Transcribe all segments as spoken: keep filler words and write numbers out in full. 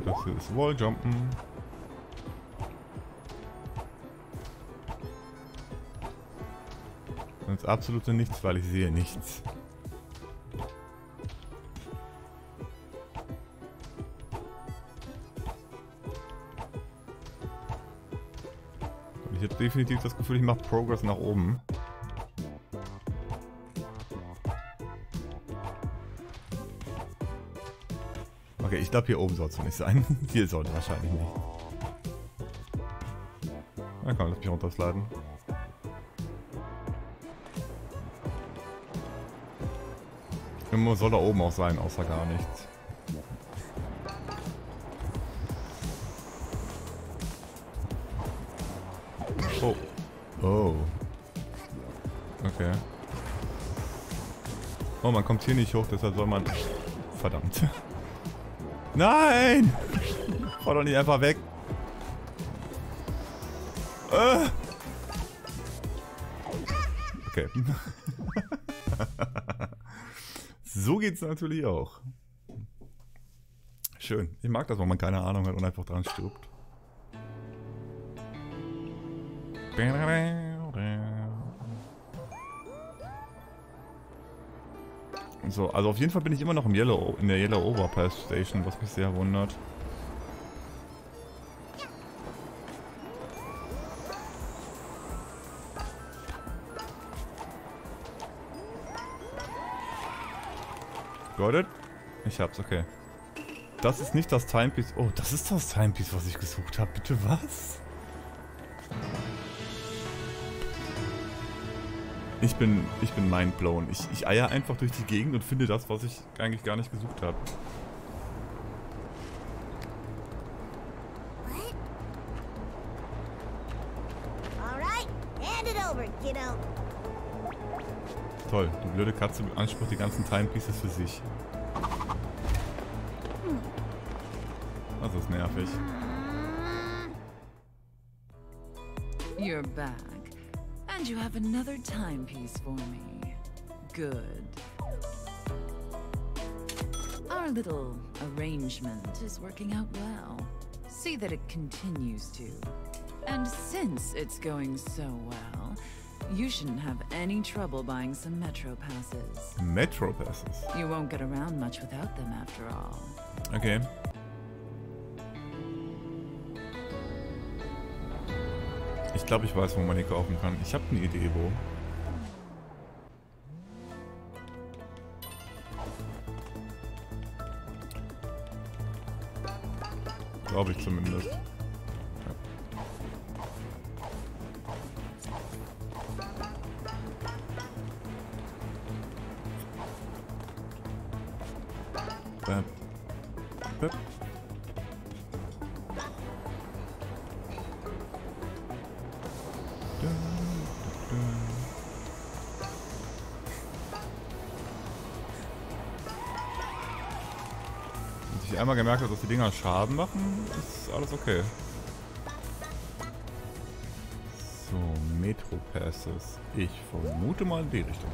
das hier ist Walljumpen. Sonst absolute nichts, weil ich sehe nichts. Ich habe definitiv das Gefühl, ich mache Progress nach oben. Okay, ich glaube hier oben soll es nicht sein. Hier sollte wahrscheinlich nicht. Na komm, lass mich runtersliden. Immer soll da oben auch sein, außer gar nichts. Oh. Oh. Okay. Oh, man kommt hier nicht hoch, deshalb soll man... Verdammt. Nein! Fahr doch nicht einfach weg. Äh. Okay. So geht's natürlich auch. Schön. Ich mag das, wenn man keine Ahnung hat und einfach dran stirbt. So, also auf jeden Fall bin ich immer noch im Yellow, in der Yellow Overpass Station, was mich sehr wundert. Got it? Ich hab's, okay. Das ist nicht das Timepiece. Oh, das ist das Timepiece, was ich gesucht habe. Bitte was? Ich bin, ich bin mindblown. Ich, ich eier einfach durch die Gegend und finde das, was ich eigentlich gar nicht gesucht habe. Toll, die blöde Katze beansprucht die ganzen Timepieces für sich. Das ist nervig. You're back. And you have another timepiece for me. Good. Our little arrangement is working out well. See that it continues to. And since it's going so well, you shouldn't have any trouble buying some Metro passes. Metro passes? You won't get around much without them after all. Okay. Ich glaube, ich weiß, wo man die kaufen kann. Ich habe eine Idee, wo. Glaube ich zumindest. Ja. Bäm. Bäm. Wenn ich einmal gemerkt habe, dass die Dinger Schaden machen, ist alles okay. So, Metro Passes. Ich vermute mal in die Richtung.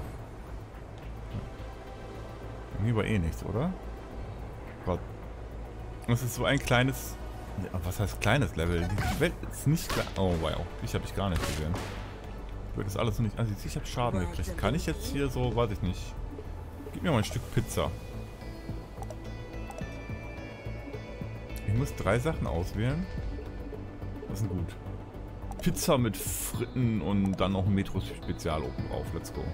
Hier war eh nichts, oder? Gott. Das ist so ein kleines... Was heißt kleines Level? Die Welt ist nicht klein. Oh wow, ich habe ich gar nicht gesehen. Wird das alles noch nicht... Also ich habe Schaden gekriegt. Kann ich jetzt hier so... Weiß ich nicht. Gib mir mal ein Stück Pizza. Ich muss drei Sachen auswählen. Das ist gut. Pizza mit Fritten und dann noch ein Metro-Spezial oben drauf. Let's go.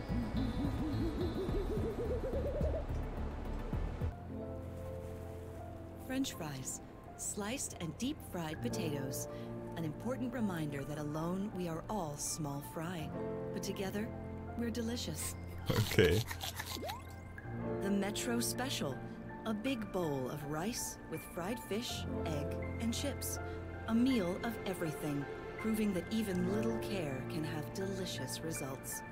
French fries. Sliced and deep-fried potatoes. An important reminder that alone we are all small fry. But together, we're delicious. Okay. The Metro Special. A big bowl of rice with fried fish, egg, and chips. A meal of everything, proving that even little care can have delicious results.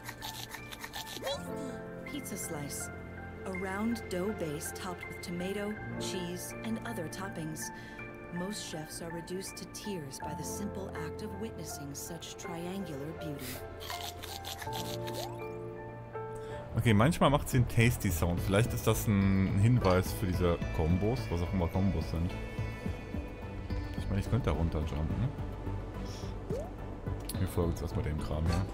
Pizza slice. A round dough base topped with tomato, cheese, and other toppings. Most chefs are reduced to tears by the simple act of witnessing such triangular beauty. Okay, manchmal macht sie einen Tasty Sound. Vielleicht ist das ein Hinweis für diese Kombos, was auch immer Kombos sind. Ich meine, ich könnte da runterjumpen, ne? Wir folgen jetzt erstmal dem Kram, ja.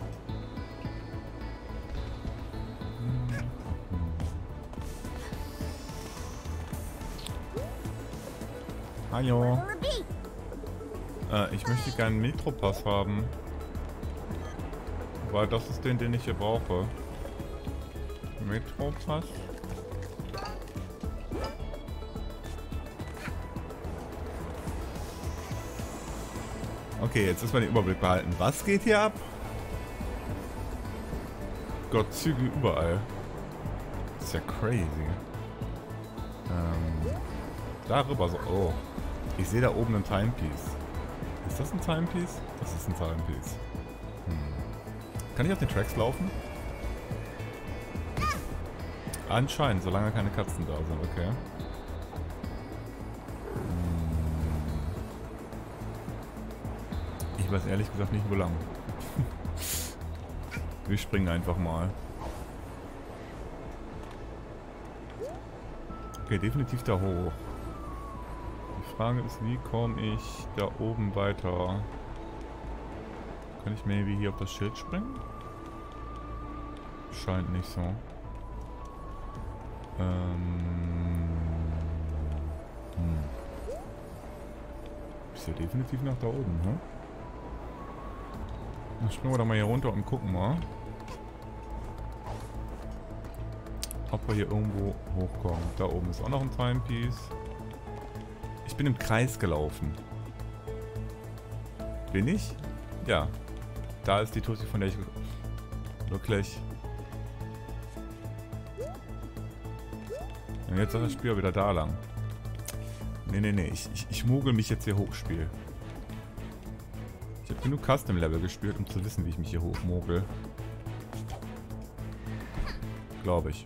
Hallo. Äh, ich möchte gerne einen Metropass haben. Weil das ist den, den ich hier brauche. Metropass. Okay, jetzt ist mal den Überblick behalten. Was geht hier ab? Gott, Züge überall. Das ist ja crazy. Ähm, darüber so. Oh. Ich sehe da oben ein Timepiece. Ist das ein Timepiece? Das ist ein Timepiece. Hm. Kann ich auf den Tracks laufen? Anscheinend, solange keine Katzen da sind, okay. Hm. Ich weiß ehrlich gesagt nicht, wo lang. Wir springen einfach mal. Okay, definitiv da hoch. Die Frage ist, wie komme ich da oben weiter? Kann ich maybe hier auf das Schild springen? Scheint nicht so. Ähm. Hm. Ist ja definitiv nach da oben, ne? Dann springen wir da mal hier runter und gucken mal, ob wir hier irgendwo hochkommen. Da oben ist auch noch ein Timepiece. Ich bin im Kreis gelaufen. Bin ich? Ja. Da ist die Tussi, von der ich wirklich... Und jetzt ist das Spiel wieder da lang. Nee, nee, nee. Ich, ich, ich mogel mich jetzt hier hoch, Spiel. Ich habe genug Custom-Level gespielt, um zu wissen, wie ich mich hier hochmogel. Glaube ich.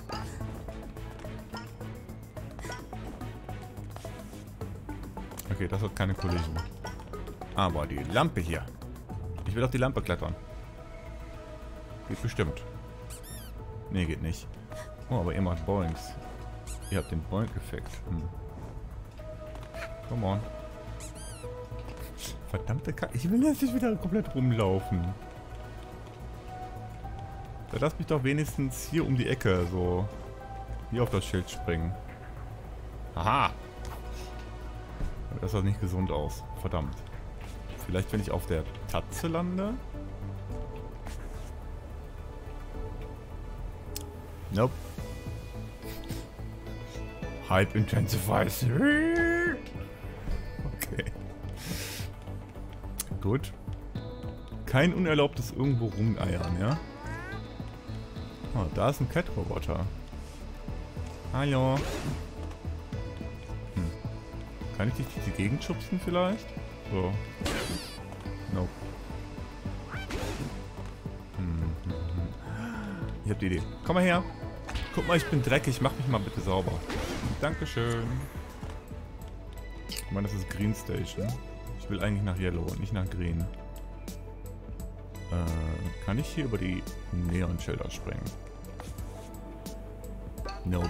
Okay, das hat keine Collision. Aber die Lampe hier. Ich will auf die Lampe klettern. Geht bestimmt. Nee, geht nicht. Oh, aber ihr macht Boings. Ihr habt den Boink-Effekt. Hm. Come on. Verdammte Kacke. Ich will jetzt nicht wieder komplett rumlaufen. Da lass mich doch wenigstens hier um die Ecke so hier auf das Schild springen. Aha. Das sah nicht gesund aus. Verdammt. Vielleicht, wenn ich auf der Tatze lande? Nope. Hype intensifies. Okay. Gut. Kein unerlaubtes irgendwo rumeiern, ja? Oh, da ist ein Cat-Roboter. Hallo. Hm. Kann ich dich durch die Gegend schubsen vielleicht? So. Nope. Hm, hm, hm. Ich hab die Idee. Komm mal her. Guck mal, ich bin dreckig. Mach mich mal bitte sauber. Dankeschön. Ich meine, das ist Green Station. Ich will eigentlich nach Yellow und nicht nach Green. Äh, kann ich hier über die Neon-Schilder springen? Nope.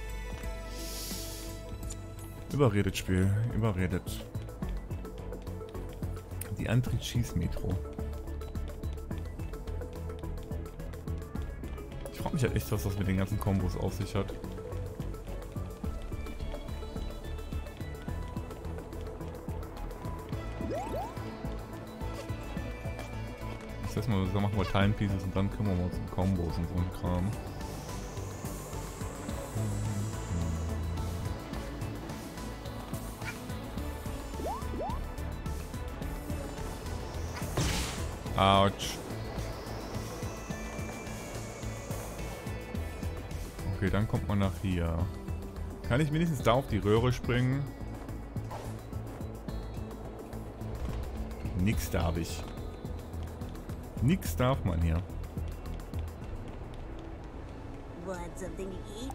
Überredet, Spiel. Überredet. Die Antritt-Schieß-Metro. Ich frage mich halt echt, was das mit den ganzen Kombos auf sich hat. Das heißt mal, da machen wir Timepieces und dann kümmern wir uns um Kombos und so ein Kram. Autsch. Okay, dann kommt man nach hier. Kann ich wenigstens da auf die Röhre springen? Nix darf ich. Nix darf man hier. Want something to eat?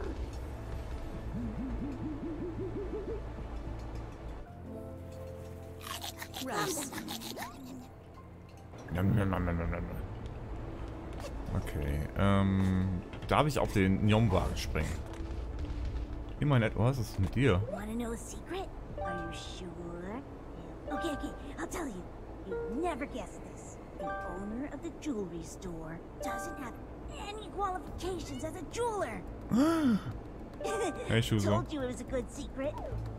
Rice. Okay, ähm, darf ich auf den Njomwagen springen? Immer nett. Oh, was ist mit dir? Wanna know a secret? Are you sure? Okay, okay, I'll tell you. You'd never guess this. The owner of the jewelry store doesn't have any qualifications as a jeweler. Hey, Schuso. Told you it was a good secret.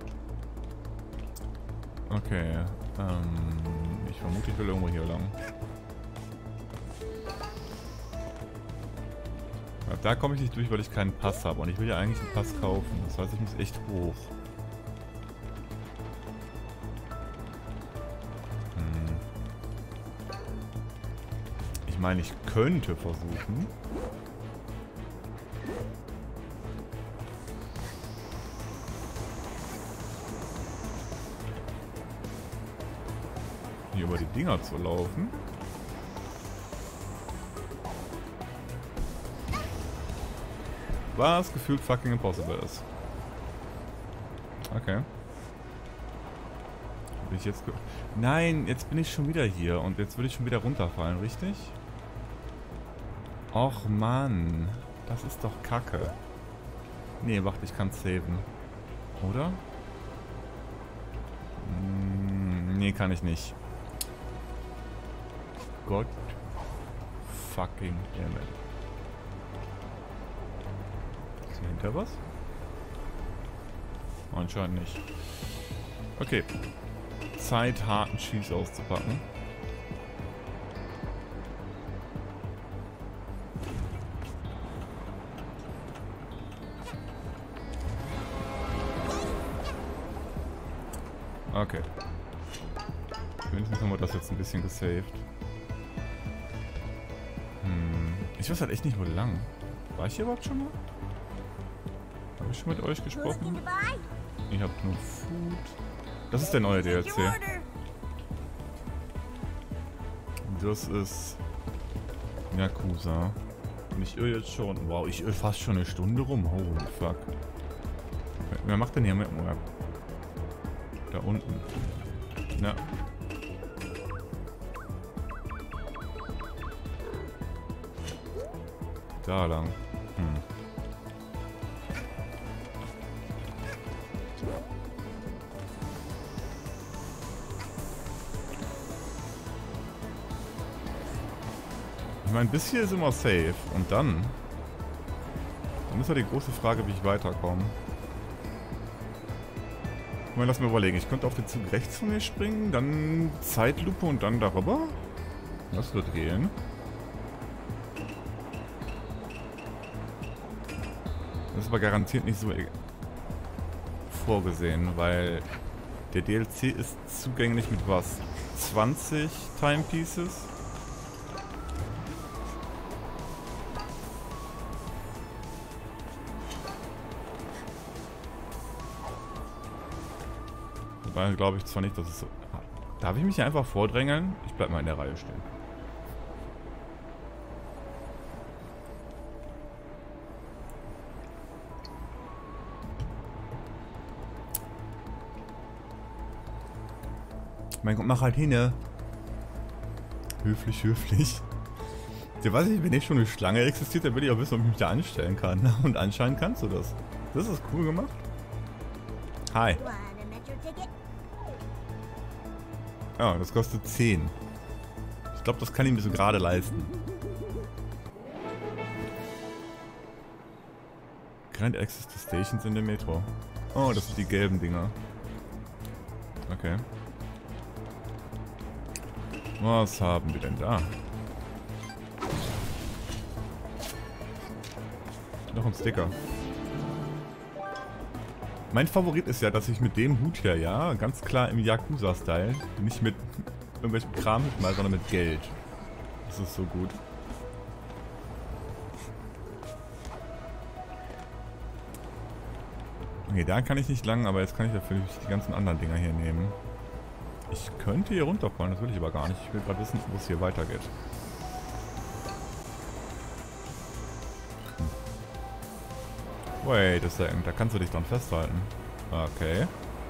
Okay, ähm, ich vermute, ich will irgendwo hier lang. Ja, da komme ich nicht durch, weil ich keinen Pass habe. Und ich will ja eigentlich einen Pass kaufen. Das heißt, ich muss echt hoch. Hm. Ich meine, ich könnte versuchen. Hier über die Dinger zu laufen. Was gefühlt fucking impossible ist. Okay. Bin ich jetzt... Nein, jetzt bin ich schon wieder hier und jetzt würde ich schon wieder runterfallen, richtig? Och Mann, das ist doch Kacke. Nee, warte, ich kann saven. Oder? Hm, nee, kann ich nicht. Gott fucking damn it. Ist hier hinter was? Anscheinend nicht. Okay. Zeit, harten Schieß auszupacken. Okay. Wenigstens haben wir das jetzt ein bisschen gesaved. Hm. Ich weiß halt echt nicht, wo lang. War ich hier überhaupt schon mal? Habe ich schon mit euch gesprochen? Ich habe nur Food. Das ist der neue D L C. Das ist Yakuza. Und ich irre jetzt schon. Wow, ich irre fast schon eine Stunde rum. Holy fuck. Wer macht denn hier mit dem Map? Da unten. Ja. Da lang. Hm. Ich meine, bis hier ist immer safe. Und dann... Dann ist ja die große Frage, wie ich weiterkomme. Ich meine, lass mir überlegen. Ich könnte auf den Zug rechts von mir springen, dann Zeitlupe und dann darüber. Das wird gehen. Das ist aber garantiert nicht so vorgesehen, weil der D L C ist zugänglich mit was? zwanzig Timepieces? Wobei glaube ich zwar nicht, dass es so... Darf ich mich hier einfach vordrängeln? Ich bleib mal in der Reihe stehen. Mein Gott, mach halt hin, ne? Höflich, höflich. Ja, weiß ich, wenn nicht schon eine Schlange existiert, dann will ich auch wissen, ob ich mich da anstellen kann. Und anscheinend kannst du das. Das ist cool gemacht. Hi. Ja, das kostet zehn. Ich glaube, das kann ich mir so gerade leisten. Grant Access to Stations in der Metro. Oh, das sind die gelben Dinger. Okay. Was haben wir denn da? Noch ein Sticker. Mein Favorit ist ja, dass ich mit dem Hut hier, ja, ganz klar im Yakuza-Style, nicht mit irgendwelchem Kram mal, sondern mit Geld. Das ist so gut. Okay, da kann ich nicht lang, aber jetzt kann ich dafür die ganzen anderen Dinger hier nehmen. Ich könnte hier runterfallen, das will ich aber gar nicht. Ich will gerade wissen, wo es hier weitergeht. Hm. Wait a second, da kannst du dich dann festhalten. Okay.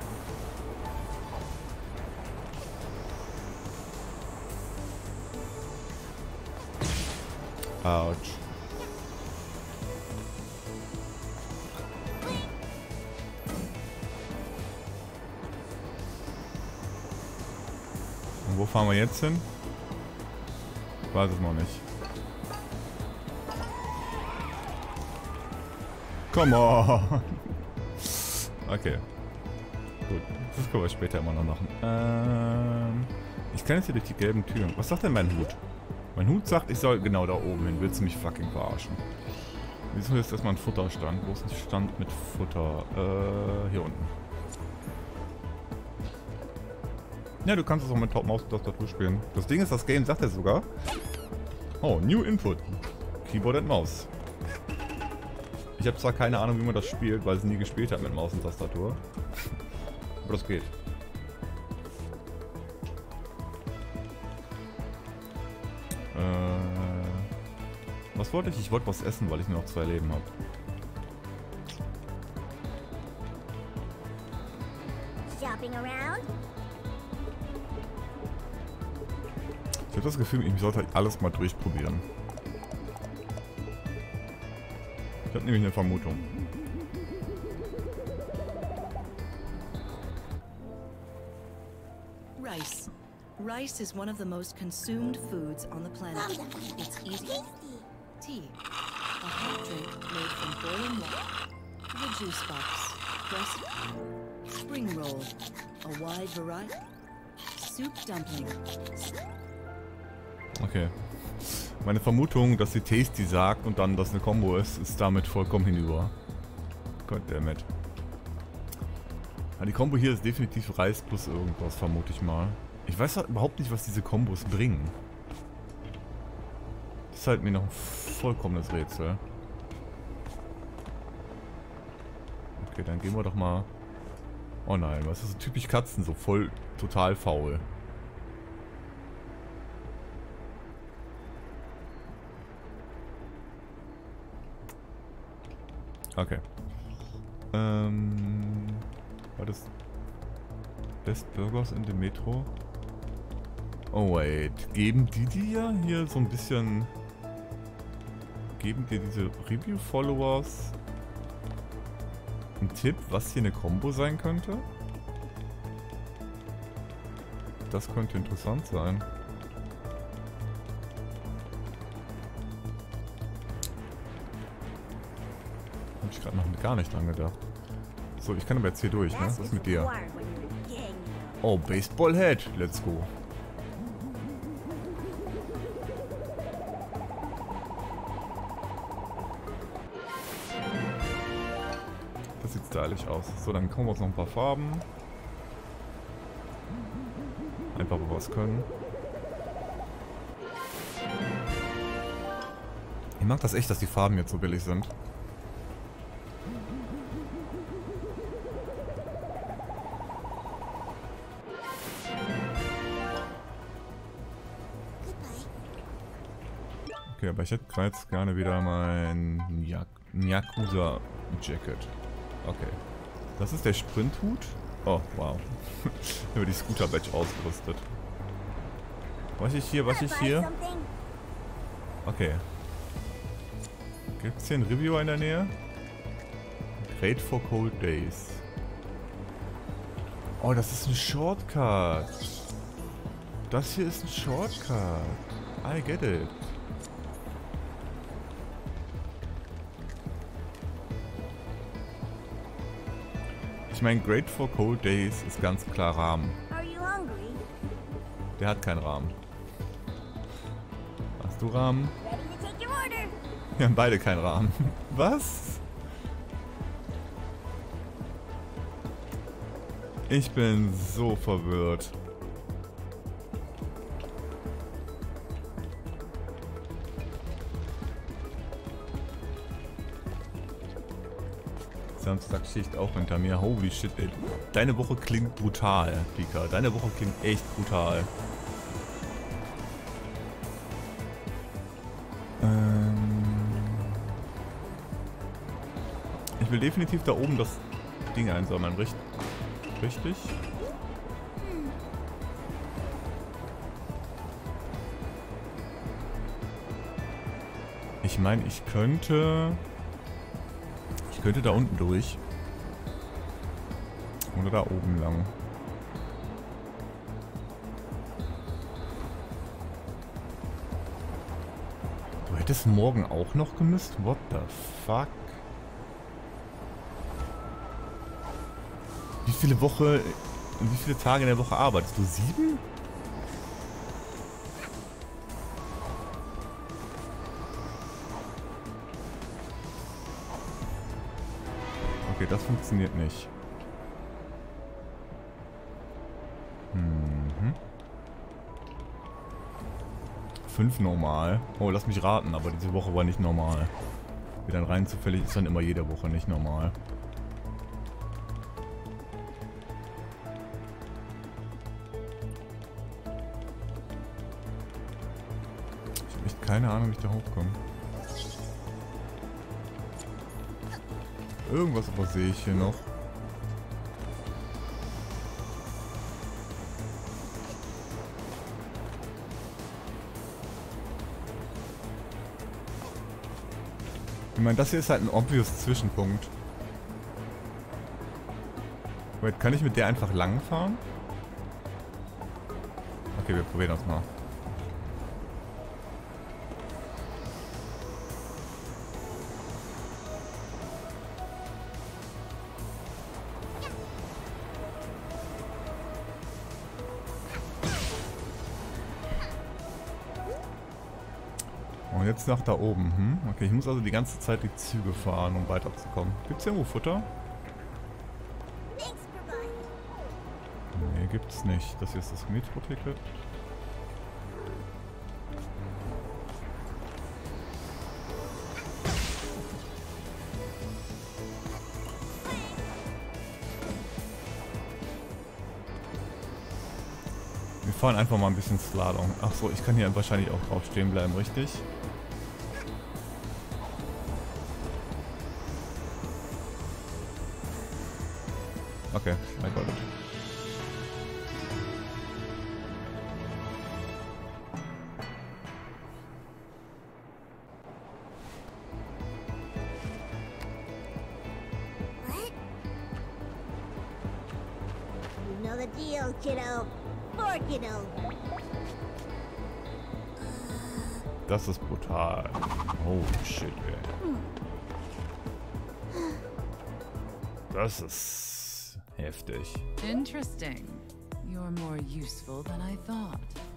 Autsch. wo fahren wir jetzt hin? Ich weiß es noch nicht. Come on! Okay. Gut, das können wir später immer noch machen. Ähm, ich kann jetzt hier durch die gelben Türen. Was sagt denn mein Hut? Mein Hut sagt, ich soll genau da oben hin. Willst du mich fucking verarschen? Wieso ist erstmal ein Futterstand? Wo ist ein Stand mit Futter? Äh, hier unten. Ja, du kannst es auch mit Maus und Tastatur spielen. Das Ding ist, das Game sagt ja sogar. Oh, New Input. Keyboard und Maus. Ich habe zwar keine Ahnung, wie man das spielt, weil ich es nie gespielt habe mit Maus und Tastatur. Aber das geht. Äh, was wollte ich? Ich wollte was essen, weil ich nur noch zwei Leben habe. Shopping around? Ich habe das Gefühl, ich sollte alles mal durchprobieren. Ich habe nämlich eine Vermutung. Rice. Rice is one of the most consumed foods on the planet. It's easy. Tea. A hot drink made from boiling water. The juice box. Press. Spring roll. A wide variety. Soup dumpling. Okay. Meine Vermutung, dass sie Tasty sagt und dann das eine Combo ist, ist damit vollkommen hinüber. Goddammit. Ja, die Combo hier ist definitiv Reis plus irgendwas, vermute ich mal. Ich weiß halt überhaupt nicht, was diese Kombos bringen. Das ist halt mir noch ein vollkommenes Rätsel. Okay, dann gehen wir doch mal... Oh nein, was ist so typisch Katzen, so voll total faul. Okay. Ähm... War das... Best Burgers in the Metro? Oh wait, geben die dir hier so ein bisschen... Geben dir diese Review-Followers einen Tipp, was hier eine Combo sein könnte? Das könnte interessant sein. Hab ich gerade noch gar nicht dran gedacht. So, ich kann aber jetzt hier durch, ne? Was ist mit dir? Oh, Baseball-Head. Let's go. Das sieht stylisch aus. So, dann kommen wir uns noch ein paar Farben. Einfach, wo wir was können. Ich mag das echt, dass die Farben jetzt so billig sind. Okay, aber ich hätte jetzt gerne wieder mein Yakuza-Jacket. Okay. Das ist der Sprinthut. Oh, wow. Über die Scooter-Badge ausgerüstet. Was ich hier, was ich hier? Okay. Gibt es hier einen Reviewer in der Nähe? Great for cold days. Oh, das ist ein Shortcut. Das hier ist ein Shortcut. I get it. Ich meine, Great for Cold Days ist ganz klar Rahmen. Der hat keinen Rahmen. Hast du Rahmen? Wir haben beide keinen Rahmen. Was? Ich bin so verwirrt. Samstagsschicht auch hinter mir. Holy shit, ey. Deine Woche klingt brutal, Pika. Deine Woche klingt echt brutal. Ähm ich will definitiv da oben das Ding einsammeln, richtig? Richtig? Ich meine, ich könnte... Ich könnte da unten durch. Oder da oben lang. Wird es morgen auch noch gemisst? What the fuck? Wie viele Woche, wie viele Tage in der Woche arbeitest du? Sieben? Okay, das funktioniert nicht. Mhm. Fünf normal. Oh, lass mich raten, aber diese Woche war nicht normal. Wie dann rein zufällig ist dann immer jede Woche nicht normal. Ich habe echt keine Ahnung, wie ich da hochkomme. Irgendwas übersehe ich hier noch. Ich meine, das hier ist halt ein obvious Zwischenpunkt. Wait, kann ich mit der einfach lang fahren? Okay, wir probieren das mal. Und jetzt nach da oben. Hm? Okay, ich muss also die ganze Zeit die Züge fahren, um weiterzukommen. Gibt's hier irgendwo Futter? Nee, gibt's nicht. Das hier ist das Metro-Ticket. Wir fahren einfach mal ein bisschen Slalom. Ach so, ich kann hier wahrscheinlich auch drauf stehen bleiben, richtig? Okay, I got it. What? You know the deal, kiddo. Fork it over. Das ist brutal. Oh shit, ey. Das ist heftig. Interesting. You're more useful than I thought.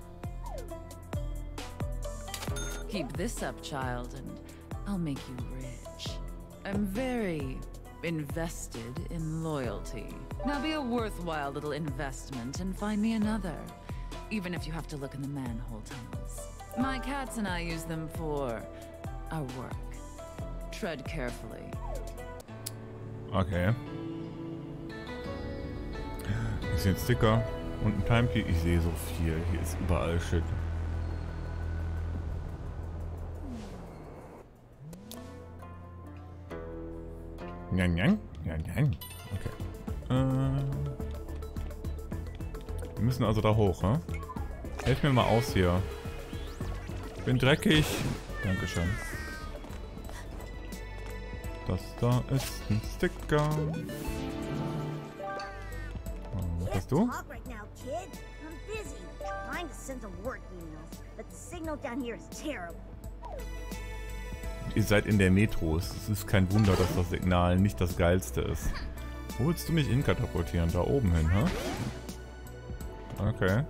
Keep this up, child, and I'll make you rich. I'm very invested in loyalty. Now be a worthwhile little investment and find me another, even if you have to look in the manhole tunnels. My cats and I use them for our work. Tread carefully. Okay. Ich sehe einen Sticker und einen Timekey. Ich sehe so viel. Hier ist überall Shit. Nyan, nyan. Nyan, nyan. Okay. Äh, wir müssen also da hoch, hä? Helf mir mal aus hier. Bin dreckig. Dankeschön. Das da ist ein Sticker. Was hast du? Talk right now, kid. I'm busy trying to send some work emails, but the signal down here is terrible. Ihr seid in der Metro. Es ist kein Wunder, dass das Signal nicht das geilste ist. Wo willst du mich hinkatapultieren? Da oben hin, hä? Okay.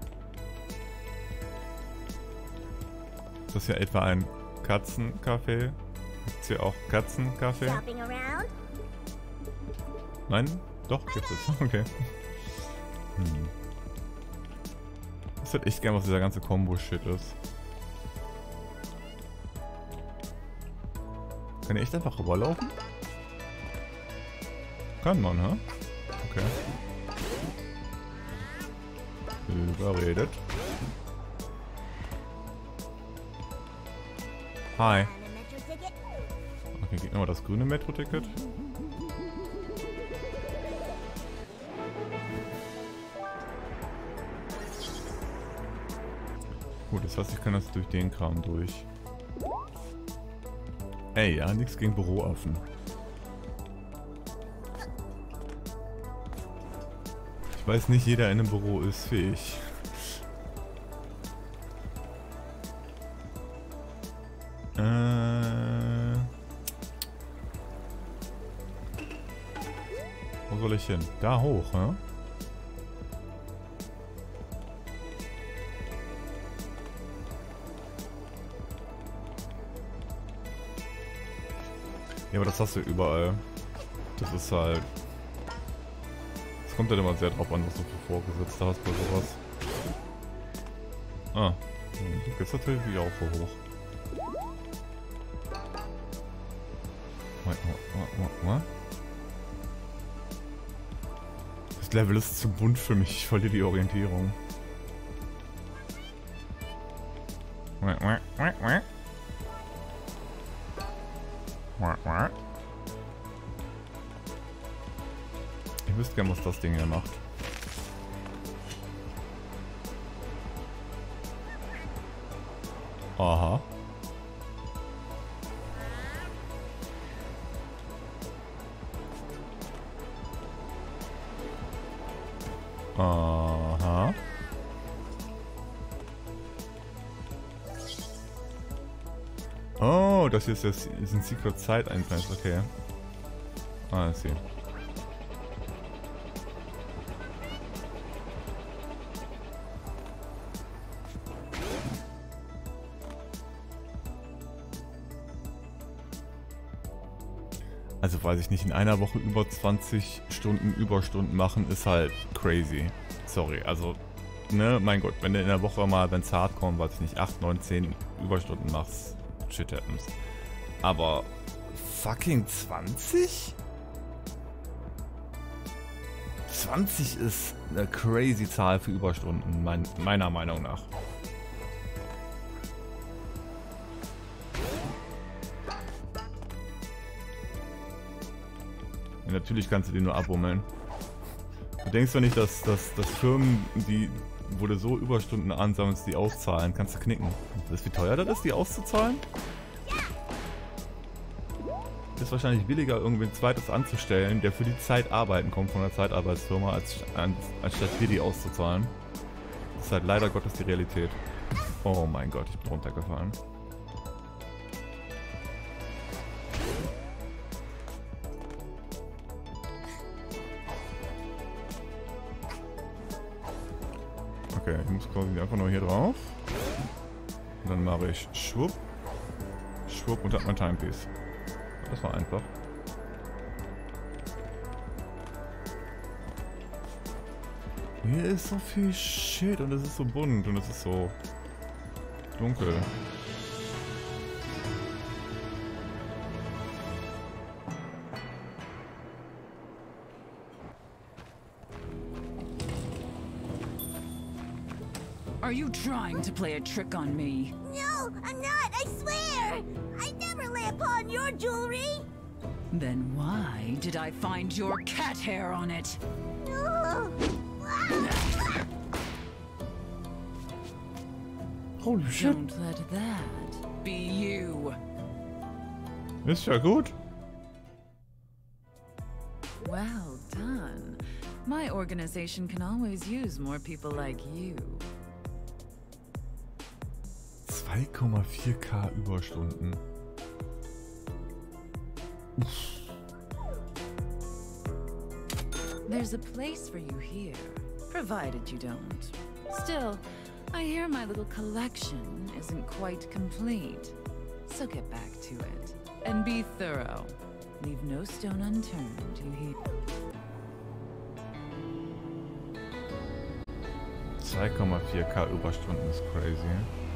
Ist das hier etwa ein Katzencafé? Gibt's hier auch Katzencafé? Shopping around? Nein? Doch, gibt es. Okay. Hm. Ich hätte echt gern, was dieser ganze Combo-Shit ist. Kann ich echt einfach rüberlaufen? Kann man, hä? Okay. Überredet. Hi. Okay, geht nochmal das grüne Metro-Ticket. Gut, das heißt, ich kann das durch den Kram durch. Ey, ja, nichts gegen Büroaffen. Ich weiß nicht, jeder in einem Büro ist fähig. Äh... Wo soll ich hin? Da hoch, hä? Ja, aber das hast du überall. Das ist halt... Es kommt halt immer sehr drauf an, was du für Vorgesetzte hast bei sowas. Ah, du gehst natürlich auch so hoch. Das Level ist zu bunt für mich, ich verliere die Orientierung. Ich wüsste gern, was das Ding hier macht. Aha. Aha. Oh, das hier ist, das ist ein Secret Side Entrance, okay. Ah, ich sehe. Also weiß ich nicht, in einer Woche über zwanzig Stunden Überstunden machen ist halt crazy. Sorry, also, ne, mein Gott, wenn du in der Woche mal, wenn es hardcore, weiß ich nicht, acht, neun, zehn Überstunden machst, shit happens. Aber fucking zwanzig? zwanzig ist eine crazy Zahl für Überstunden, mein, meiner Meinung nach. Ja, natürlich kannst du die nur abbummeln. Du denkst doch nicht, dass, dass, dass Firmen, die, wo du so Überstunden ansammelst, die auszahlen, kannst du knicken. Weißt du, wie teuer das ist, die auszuzahlen? Ist wahrscheinlich billiger, irgendwen zweites anzustellen, der für die Zeit arbeiten kommt von der Zeitarbeitsfirma, als, an, anstatt dir die auszuzahlen. Das ist halt leider Gottes die Realität. Oh mein Gott, ich bin runtergefallen. Okay, ich muss quasi einfach nur hier drauf. Und dann mache ich schwupp, schwupp und hab mein Timepiece. Das war einfach. Hier ist so viel Shit und es ist so bunt und es ist so dunkel. Are you trying to play a trick on me? No, I'm not, I swear! I never lay upon your jewelry! Then why did I find your cat hair on it? No. Holy shit. Don't let that be you. Ist ja gut. Well done. My organization can always use more people like you. zwei Komma vier K Überstunden. There's a place for you here, provided you don't. Still, I hear my little collection isn't quite complete. So get back to it, and be thorough. Leave no stone unturned, you hear? zwei Komma vier K Überstunden ist crazy.